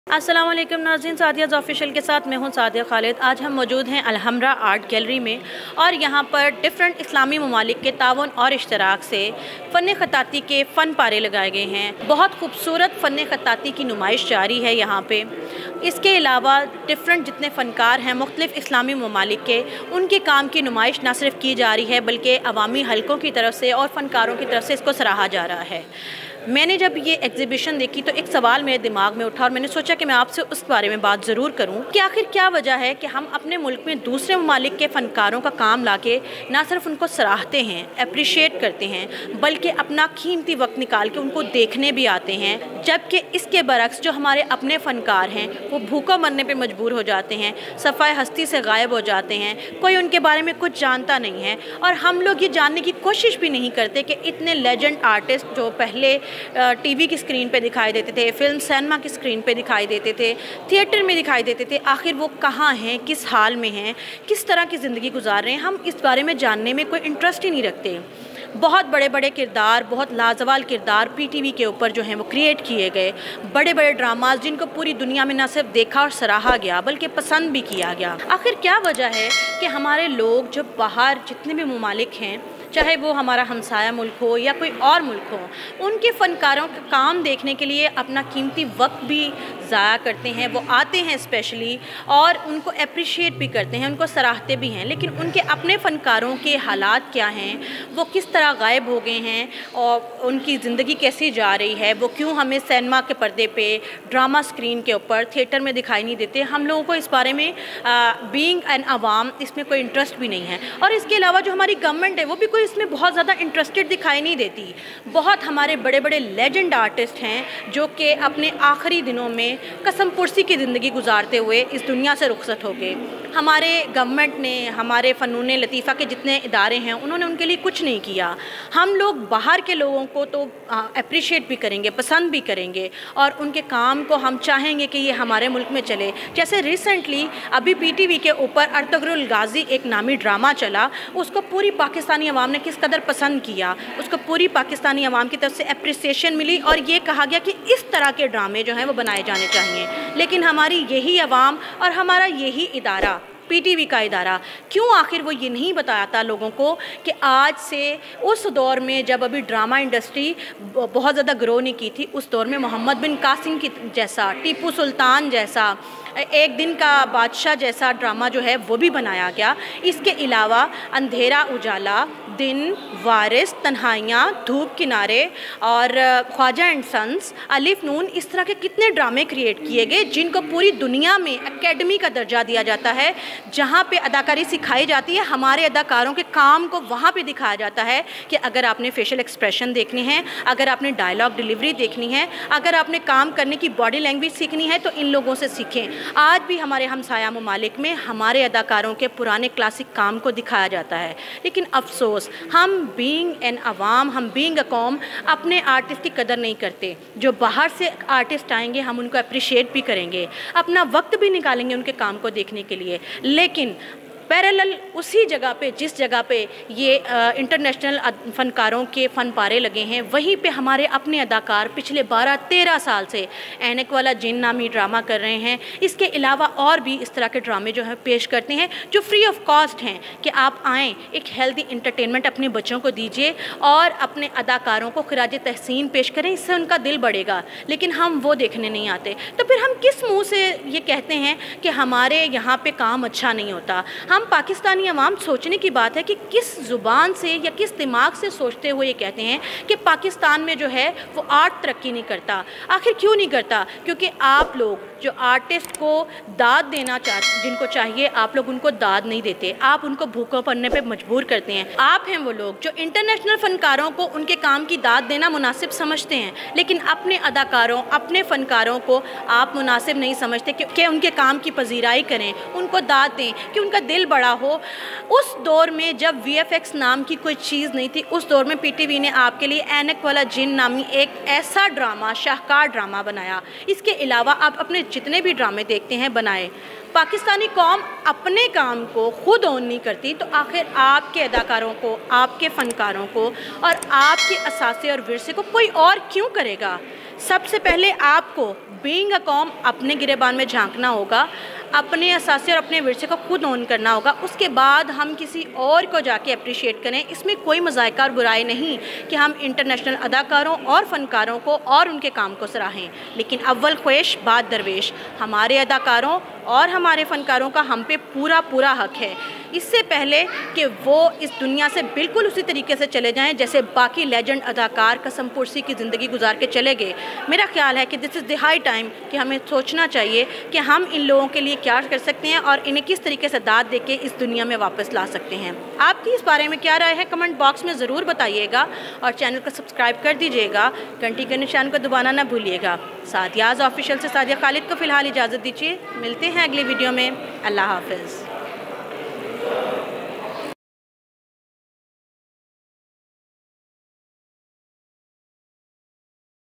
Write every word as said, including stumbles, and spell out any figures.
अस्सलाम वालेकुम नाज़रीन, सादियाज़ ऑफिशियल के साथ मैं हूं सादिया खालिद। आज हम मौजूद हैं अलहमरा आर्ट गैलरी में और यहां पर डिफरेंट इस्लामी ममालिक के तावन और इश्तराक से फ़न ख़ताती के फ़न पारे लगाए गए हैं। बहुत खूबसूरत फ़न ख़ताती की नुमाइश जारी है यहाँ पे। इसके अलावा डिफरेंट जितने फ़नकार हैं मुख्तलिफ़ इस्लामी ममालिक के, उनके काम की नुमाइश न सिर्फ की जा रही है बल्कि अवामी हलकों की तरफ से और फ़नकारों की तरफ से इसको सराहा जा रहा है। मैंने जब ये एग्ज़िबिशन देखी तो एक सवाल मेरे दिमाग में उठा और मैंने सोचा कि मैं आपसे उस बारे में बात ज़रूर करूं कि आखिर क्या वजह है कि हम अपने मुल्क में दूसरे ममालिक के फ़नकारों का काम लाके ना सिर्फ उनको सराहते हैं, अप्रिशिएट करते हैं, बल्कि अपना कीमती वक्त निकाल के उनको देखने भी आते हैं, जबकि इसके बरक्स जो हमारे अपने फ़नकार हैं वो भूखा मरने पर मजबूर हो जाते हैं, सफ़ाए हस्ती से गायब हो जाते हैं, कोई उनके बारे में कुछ जानता नहीं है। और हम लोग ये जानने की कोशिश भी नहीं करते कि इतने लेजेंड आर्टिस्ट जो पहले टीवी की स्क्रीन पे दिखाई देते थे, फिल्म सिनेमा की स्क्रीन पे दिखाई देते थे, थिएटर में दिखाई देते थे, आखिर वो कहाँ हैं, किस हाल में हैं, किस तरह की ज़िंदगी गुजार रहे हैं, हम इस बारे में जानने में कोई इंटरेस्ट ही नहीं रखते। बहुत बड़े बड़े किरदार, बहुत लाजवाल किरदार पीटीवी के ऊपर जो हैं वो क्रिएट किए गए, बड़े बड़े ड्रामाज जिनको पूरी दुनिया में न सिर्फ देखा और सराहा गया बल्कि पसंद भी किया गया। आखिर क्या वजह है कि हमारे लोग जो बाहर जितने भी ममालिक हैं, चाहे वो हमारा हमसाया मुल्क हो या कोई और मुल्क हो, उनके फ़नकारों का काम देखने के लिए अपना कीमती वक्त भी ज़ाया करते हैं। वो आते हैं स्पेशली और उनको अप्रिशिएट भी करते हैं, उनको सराहते भी हैं, लेकिन उनके अपने फ़नकारों के हालात क्या हैं, वो किस तरह गायब हो गए हैं और उनकी ज़िंदगी कैसी जा रही है, वो क्यों हमें सिनेमा के पर्दे पे, ड्रामा स्क्रीन के ऊपर, थिएटर में दिखाई नहीं देते। हम लोगों को इस बारे में बीइंग एन अवाम इसमें कोई इंटरेस्ट भी नहीं है। और इसके अलावा जो हमारी गवर्नमेंट है वो भी इसमें बहुत ज़्यादा इंटरेस्टेड दिखाई नहीं देती। बहुत हमारे बड़े बड़े लेजेंड आर्टिस्ट हैं जो कि अपने आखिरी दिनों में कसम पुरसी की ज़िंदगी गुजारते हुए इस दुनिया से रुखसत हो गए। हमारे गवर्नमेंट ने, हमारे फ़नून लतीफ़ा के जितने इदारे हैं उन्होंने उनके लिए कुछ नहीं किया। हम लोग बाहर के लोगों को तो अप्रिशिएट भी करेंगे, पसंद भी करेंगे और उनके काम को हम चाहेंगे कि ये हमारे मुल्क में चले। जैसे रिसेंटली अभी पीटीवी के ऊपर अर्तुगरुल गाज़ी एक नामी ड्रामा चला, उसको पूरी पाकिस्तानी अवाम ने किस कदर पसंद किया, उसको पूरी पाकिस्तानी अवाम की तरफ से अप्रिसिएशन मिली और ये कहा गया कि इस तरह के ड्रामे जो हैं वो बनाए जाने चाहिए। लेकिन हमारी यही अवाम और हमारा यही इदारा, पीटीवी का इदारा, क्यों आखिर वो ये नहीं बताता लोगों को कि आज से उस दौर में जब अभी ड्रामा इंडस्ट्री बहुत ज़्यादा ग्रो नहीं की थी, उस दौर में मोहम्मद बिन कासिम की जैसा, टीपू सुल्तान जैसा, एक दिन का बादशाह जैसा ड्रामा जो है वो भी बनाया गया। इसके अलावा अंधेरा उजाला, दिन, वारिस, तन्हाइयाँ, धूप किनारे और ख्वाजा एंड सन्स, अलिफ नून, इस तरह के कितने ड्रामे क्रिएट किए गए जिनको पूरी दुनिया में एकेडमी का दर्जा दिया जाता है, जहाँ पे अदाकारी सिखाई जाती है। हमारे अदाकारों के काम को वहाँ पे दिखाया जाता है कि अगर आपने फेशियल एक्सप्रेशन देखने हैं, अगर आपने डायलॉग डिलीवरी देखनी है, अगर आपने काम करने की बॉडी लैंग्वेज सीखनी है तो इन लोगों से सीखें। आज भी हमारे हमसाया ममालिक में हमारे अदाकारों के पुराने क्लासिक काम को दिखाया जाता है, लेकिन अफसोस हम बीइंग एन अवाम, हम बीइंग अ कौम अपने आर्टिस्ट की कदर नहीं करते। जो बाहर से आर्टिस्ट आएंगे हम उनको अप्रिशिएट भी करेंगे, अपना वक्त भी निकालेंगे उनके काम को देखने के लिए, लेकिन पैरेलल उसी जगह पे जिस जगह पे ये इंटरनेशनल फ़नकारों के फ़न पारे लगे हैं, वहीं पे हमारे अपने अदाकार पिछले बारह तेरह साल से ऐनक वाला जिन नामी ड्रामा कर रहे हैं। इसके अलावा और भी इस तरह के ड्रामे जो है पेश करते हैं जो फ्री ऑफ कॉस्ट हैं कि आप आएँ, एक हेल्दी इंटरटेनमेंट अपने बच्चों को दीजिए और अपने अदाकारों को खिराज तहसीन पेश करें, इससे उनका दिल बढ़ेगा। लेकिन हम वो देखने नहीं आते, तो फिर हम किस मुँह से ये कहते हैं कि हमारे यहाँ पर काम अच्छा नहीं होता। हम पाकिस्तानी अवाम सोचने की बात है कि किस ज़ुबान से या किस दिमाग से सोचते हुए ये कहते हैं कि पाकिस्तान में जो है वो आर्ट तरक्की नहीं करता। आखिर क्यों नहीं करता? क्योंकि आप लोग जो आर्टिस्ट को दाद देना चाह जिनको चाहिए, आप लोग उनको दाद नहीं देते, आप उनको भूखों पड़ने पे मजबूर करते हैं। आप हैं वो लोग जो इंटरनेशनल फ़नकारों को उनके काम की दाद देना मुनासिब समझते हैं, लेकिन अपने अदाकारों, अपने फ़नकारों को आप मुनासिब नहीं समझते कि, कि उनके काम की पजीराई करें, उनको दाद दें, कि उनका दिल बड़ा हो। उस दौर में जब वीएफएक्स नाम की कोई चीज़ नहीं थी, उस दौर में पीटीवी ने आपके लिए ऐनक वाला जिन नामी एक ऐसा ड्रामा, शाहकार ड्रामा बनाया। इसके अलावा आप अपने जितने भी ड्रामे देखते हैं बनाए। पाकिस्तानी कौम अपने काम को खुद ओन नहीं करती, तो आखिर आपके अदाकारों को, आपके फ़नकारों को और आपके असासे और विरसे को कोई और क्यों करेगा? سب سے پہلے آپ کو بینگ اے قوم اپنے گریبان میں جھانکنا ہوگا، اپنے اثاثے اور اپنے ورثے کو خود اون کرنا ہوگا، اس کے بعد ہم کسی اور کو جا کے اپریشیٹ کریں۔ اس میں کوئی مذائقہ اور برائی نہیں کہ ہم انٹرنیشنل اداکاروں اور فنکاروں کو اور ان کے کام کو سراہیں، لیکن اول خواہش بعد درویش، ہمارے اداکاروں اور ہمارے فنکاروں کا ہم پہ پورا پورا حق ہے، اس سے پہلے کہ وہ اس دنیا سے بالکل اسی طریقے سے چلے جائیں جیسے باقی لیجنڈ اداکار قسم پرسی کی زندگی گزار کے چلے گئے۔ میرا خیال ہے کہ دس از دی ہائی ٹائم کہ ہمیں سوچنا چاہیے کہ ہم ان لوگوں کے لیے کیا کر سکتے ہیں اور انہیں کس طریقے سے داد دے کے اس دنیا میں واپس لا سکتے ہیں۔ آپ کی اس بارے میں کیا رائے ہے کمنٹ باکس میں ضرور بتائیے گا، اور چینل کو سبسکرائب کر دیجیے گا، گھنٹی کے نشان کو دبانا نہ بھولیے گا۔ سعدیہ آفیشیل سے سعدیہ خالد کو فی الحال اجازت دیجیے، ملتے ہیں اگلی ویڈیو میں۔ اللہ حافظ۔